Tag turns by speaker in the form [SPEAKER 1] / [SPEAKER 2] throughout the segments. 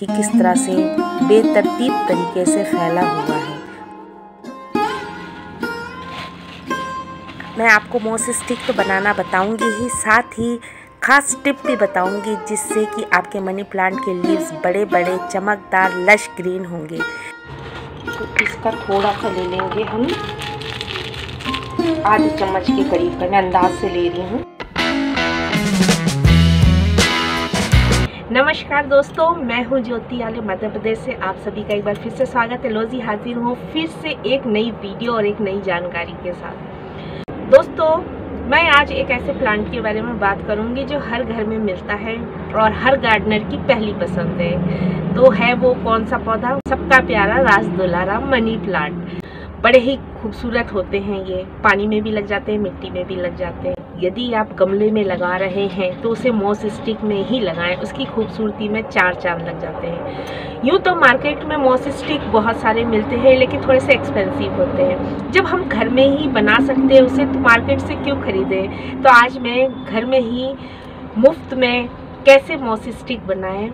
[SPEAKER 1] देखिए किस तरह से बेतरतीब तरीके से फैला हुआ है। मैं आपको मॉस स्टिक तो बनाना बताऊंगी ही, साथ ही खास टिप भी बताऊंगी जिससे कि आपके मनी प्लांट के लीव्स बड़े बड़े चमकदार लश ग्रीन होंगे। तो इसका थोड़ा सा ले लेंगे हम, आधे चम्मच के करीब का मैं अंदाज से ले रही हूँ। नमस्कार दोस्तों, मैं हूँ ज्योति आले मध्य प्रदेश से। आप सभी का एक बार फिर से स्वागत है। लो जी, हाजिर हूँ फिर से एक नई वीडियो और एक नई जानकारी के साथ। दोस्तों, मैं आज एक ऐसे प्लांट के बारे में बात करूंगी जो हर घर में मिलता है और हर गार्डनर की पहली पसंद है। तो है वो कौन सा पौधा? सबका प्यारा राज दुलारा मनी प्लांट। बड़े ही खूबसूरत होते हैं ये, पानी में भी लग जाते हैं, मिट्टी में भी लग जाते हैं। यदि आप गमले में लगा रहे हैं तो उसे मॉस स्टिक में ही लगाएं, उसकी खूबसूरती में चार चांद लग जाते हैं। यूँ तो मार्केट में मॉस स्टिक बहुत सारे मिलते हैं, लेकिन थोड़े से एक्सपेंसिव होते हैं। जब हम घर में ही बना सकते हैं उसे, तो मार्केट से क्यों खरीदें। तो आज मैं घर में ही मुफ्त में कैसे मॉस स्टिक बनाएं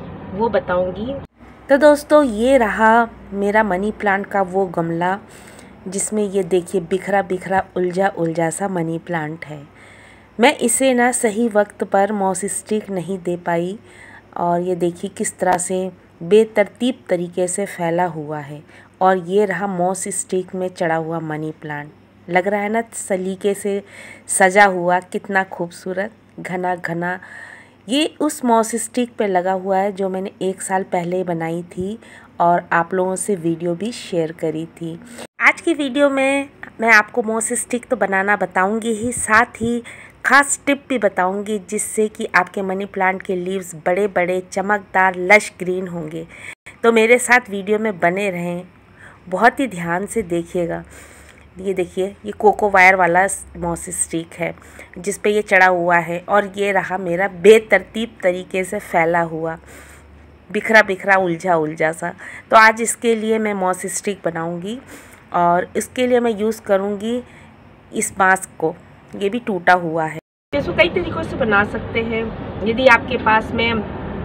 [SPEAKER 1] वो बताऊंगी। तो दोस्तों, ये रहा मेरा मनी प्लांट का वो गमला जिसमें ये देखिए बिखरा बिखरा उलझा सा मनी प्लांट है। मैं इसे ना सही वक्त पर मॉस स्टिक नहीं दे पाई और ये देखिए किस तरह से बेतरतीब तरीके से फैला हुआ है। और ये रहा मॉस स्टिक में चढ़ा हुआ मनी प्लांट। लग रहा है ना सलीके से सजा हुआ, कितना खूबसूरत घना घना। ये उस मॉस स्टिक पे लगा हुआ है जो मैंने 1 साल पहले बनाई थी और आप लोगों से वीडियो भी शेयर करी थी। आज की वीडियो में मैं आपको मॉस स्टिक तो बनाना बताऊंगी ही, साथ ही खास टिप भी बताऊंगी जिससे कि आपके मनी प्लांट के लीव्स बड़े बड़े चमकदार लश ग्रीन होंगे। तो मेरे साथ वीडियो में बने रहें, बहुत ही ध्यान से देखिएगा। ये देखिए, ये कोको वायर वाला मॉस स्टिक है जिस पे ये चढ़ा हुआ है और ये रहा मेरा बेतरतीब तरीके से फैला हुआ, बिखरा बिखरा उलझा सा। तो आज इसके लिए मैं मॉस स्टिक बनाऊंगी और इसके लिए मैं यूज़ करूंगी इस बांस को। ये भी टूटा हुआ है। इसको कई तरीक़ों से बना सकते हैं। यदि आपके पास में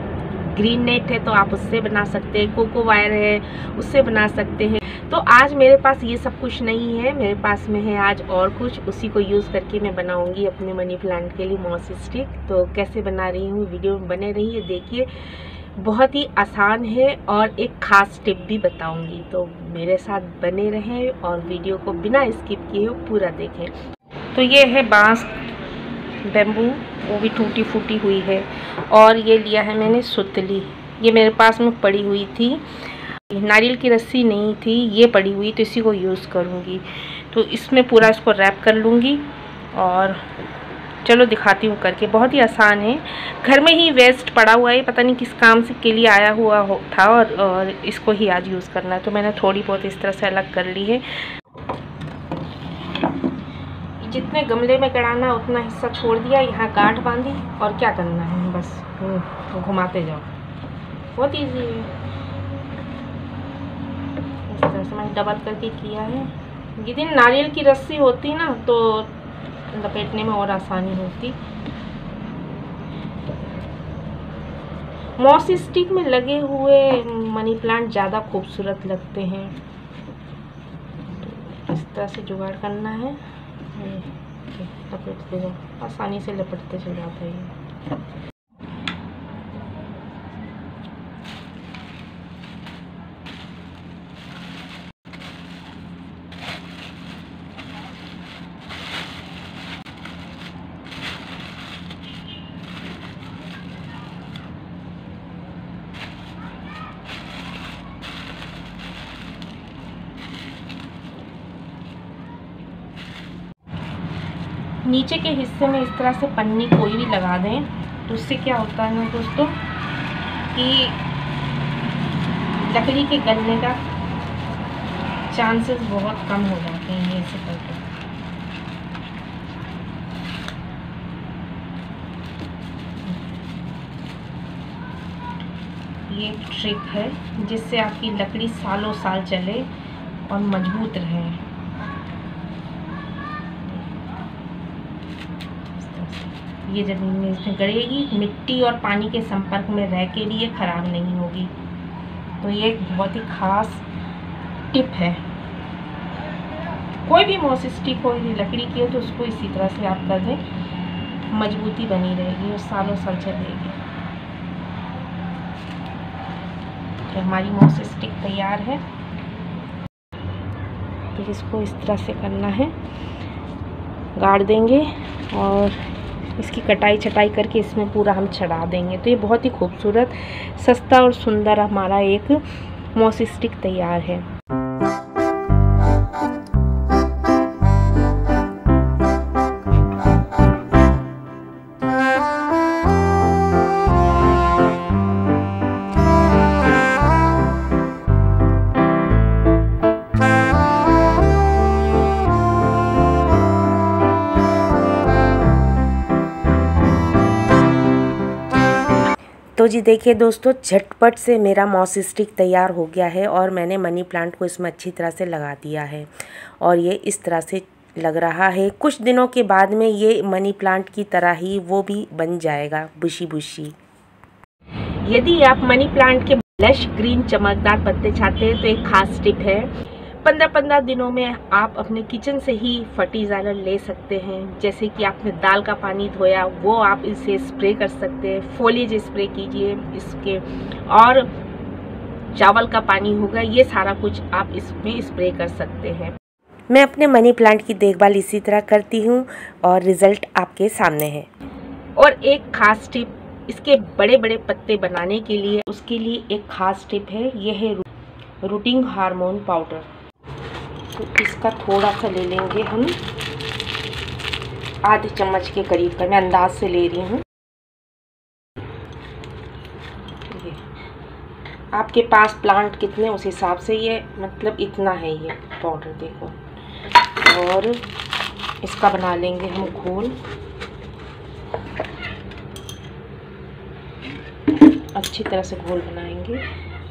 [SPEAKER 1] ग्रीन नेट है तो आप उससे बना सकते हैं, कोको वायर है उससे बना सकते हैं। तो आज मेरे पास ये सब कुछ नहीं है, मेरे पास में है आज और कुछ, उसी को यूज़ करके मैं बनाऊंगी अपने मनी प्लांट के लिए मॉस स्टिक। तो कैसे बना रही हूँ, वीडियो में बने रहिए, देखिए। बहुत ही आसान है और एक ख़ास टिप भी बताऊंगी, तो मेरे साथ बने रहें और वीडियो को बिना स्किप किए पूरा देखें। तो ये है बांस बेम्बू, वो भी टूटी फूटी हुई है। और ये लिया है मैंने सुतली, ये मेरे पास में पड़ी हुई थी। नारियल की रस्सी नहीं थी, ये पड़ी हुई, तो इसी को यूज़ करूँगी। तो इसमें पूरा इसको रैप कर लूँगी और चलो दिखाती हूँ करके। बहुत ही आसान है, घर में ही वेस्ट पड़ा हुआ है, पता नहीं किस काम से के लिए आया हुआ था और इसको ही आज यूज़ करना है। तो मैंने थोड़ी बहुत इस तरह से अलग कर ली है। जितने गमले में गड़ाना उतना हिस्सा छोड़ दिया, यहाँ गांठ बांधी और क्या करना है, बस घुमाते जाओ। बहुत ईजी है, इस तरह से मैंने डबल करके किया है। यदि नारियल की रस्सी होती ना तो लपेटने में और आसानी होती। मॉस स्टिक में लगे हुए मनी प्लांट ज़्यादा खूबसूरत लगते हैं। तो इस तरह से जुगाड़ करना है, लपेटते जाओ, आसानी से लपेटते चल जाता है ये। नीचे के हिस्से में इस तरह से पन्नी कोई भी लगा दें, तो उससे क्या होता है ना दोस्तों कि लकड़ी के गलने का चांसेस बहुत कम हो जाते हैं ऐसे करके। ये ट्रिक है जिससे आपकी लकड़ी सालों साल चले और मजबूत रहे। ये जमीन में इसमें गड़ेगी, मिट्टी और पानी के संपर्क में रह के भी ये खराब नहीं होगी। तो ये एक बहुत ही खास टिप है। कोई भी मॉस स्टिक हो, यदि लकड़ी की हो तो उसको इसी तरह से आप कर दें, मजबूती बनी रहेगी और सालों साल चलेगी। तो हमारी मॉस स्टिक तैयार है। तो इसको इस तरह से करना है, गाड़ देंगे और इसकी कटाई छटाई करके इसमें पूरा हम चढ़ा देंगे। तो ये बहुत ही खूबसूरत, सस्ता और सुंदर हमारा एक मॉस स्टिक तैयार है। तो जी देखिए दोस्तों, झटपट से मेरा मॉस स्टिक तैयार हो गया है और मैंने मनी प्लांट को इसमें अच्छी तरह से लगा दिया है और ये इस तरह से लग रहा है। कुछ दिनों के बाद में ये मनी प्लांट की तरह ही वो भी बन जाएगा, बुशी बुशी। यदि आप मनी प्लांट के लश ग्रीन चमकदार पत्ते चाहते हैं तो एक खास टिप है, 15-15 दिनों में आप अपने किचन से ही फर्टिलाइजर ले सकते हैं। जैसे कि आपने दाल का पानी धोया, वो आप इसे स्प्रे कर सकते हैं। फोलिएज स्प्रे कीजिए इसके, और चावल का पानी होगा, ये सारा कुछ आप इसमें स्प्रे कर सकते हैं। मैं अपने मनी प्लांट की देखभाल इसी तरह करती हूँ और रिजल्ट आपके सामने है। और एक खास टिप, इसके बड़े बड़े पत्ते बनाने के लिए, उसके लिए एक खास टिप है, ये है रूटिंग हार्मोन पाउडर। तो इसका थोड़ा सा ले लेंगे हम, आधे चम्मच के करीब का, मैं अंदाज से ले रही हूँ। आपके पास प्लांट कितने, उस हिसाब से ये मतलब इतना है ये पाउडर, देखो। और इसका बना लेंगे हम घोल। अच्छी तरह से घोल बनाएंगे।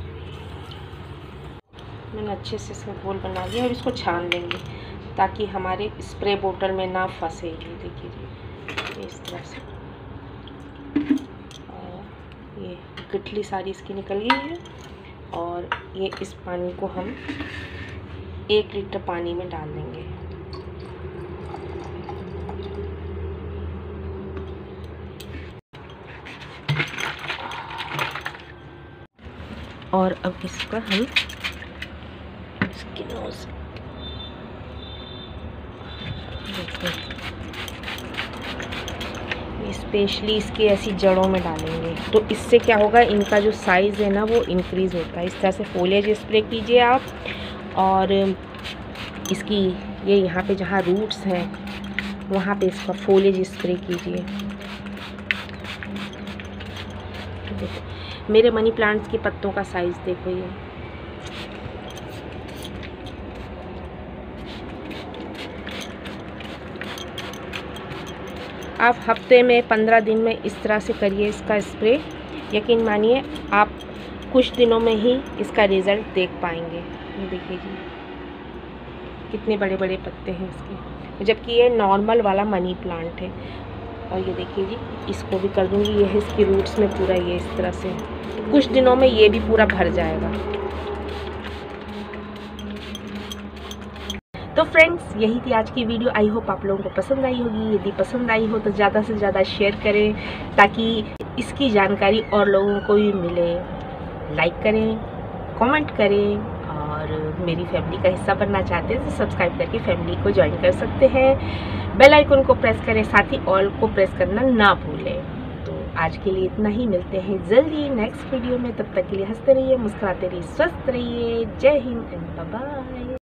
[SPEAKER 1] मैंने अच्छे से इसमें घोल बना लिया और इसको छान देंगे ताकि हमारे स्प्रे बोतल में ना फंसे। ये देखिए जी, इस तरह से। और ये गिटली सारी इसकी निकल गई है और ये इस पानी को हम 1 लीटर पानी में डाल देंगे। और अब इसका हम स्पेशली इसके ऐसी जड़ों में डालेंगे। तो इससे क्या होगा, इनका जो साइज़ है ना वो इंक्रीज़ होता है। इस तरह से फोलिएज स्प्रे कीजिए आप, और इसकी ये यहाँ पे जहाँ रूट्स हैं वहाँ पे इसका फोलिएज स्प्रे कीजिए। देखो मेरे मनी प्लांट्स के पत्तों का साइज़ देखो ये। आप हफ्ते में 15 दिन में इस तरह से करिए इसका स्प्रे। यकीन मानिए आप कुछ दिनों में ही इसका रिज़ल्ट देख पाएंगे। ये देखिए जी, कितने बड़े बड़े पत्ते हैं इसके, जबकि ये नॉर्मल वाला मनी प्लांट है। और ये देखिए जी, इसको भी कर दूँगी, ये है इसकी रूट्स में पूरा, ये इस तरह से कुछ दिनों में ये भी पूरा भर जाएगा। तो फ्रेंड्स, यही थी आज की वीडियो। आई होप आप लोगों को पसंद आई होगी। यदि पसंद आई हो तो ज़्यादा से ज़्यादा शेयर करें ताकि इसकी जानकारी और लोगों को भी मिले। लाइक करें, कमेंट करें, और मेरी फैमिली का हिस्सा बनना चाहते हैं तो सब्सक्राइब करके फैमिली को ज्वाइन कर सकते हैं। बेल आइकन को प्रेस करें, साथ ही ऑल को प्रेस करना ना भूलें। तो आज के लिए इतना ही, मिलते हैं जल्दी नेक्स्ट वीडियो में। तब तक के लिए हंसते रहिए, मुस्कुराते रहिए, स्वस्थ रहिए। जय हिंद एंड बाय बाय।